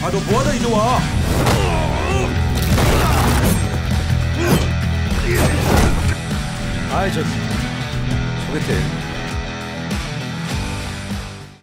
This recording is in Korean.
아, 너 뭐하다 이제 와. 아이, 저기 저 끝에